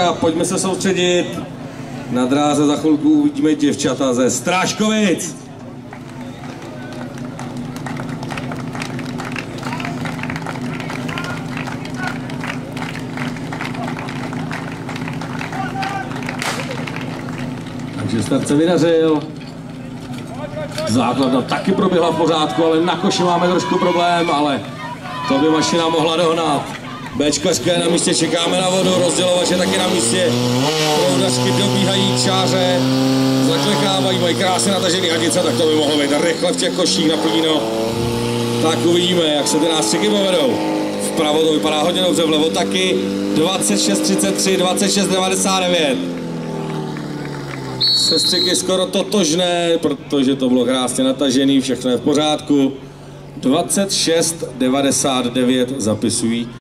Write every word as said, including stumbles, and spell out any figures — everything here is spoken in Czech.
A pojďme se soustředit. Na dráze za chvilku uvidíme děvčata ze Strážkovic. Takže start se vydařil. Základna taky proběhla v pořádku, ale na koši máme trošku problém, ale to by mašina mohla dohnat. Bčkařka je na místě, čekáme na vodu, rozdělovač je taky na místě. Proudačky dobíhají čáře, zaklekávají, mají krásně natažený hadice, tak to by mohlo být rychle v těch koších na plíno. Tak uvidíme, jak se ty nástřiky povedou. Vpravo to vypadá hodně dobře, vlevo taky. dvacet šest třicet tři, dvacet šest devadesát devět. Sestřiky skoro totožné, protože to bylo krásně natažený, všechno je v pořádku. dvacet šest devadesát devět zapisují.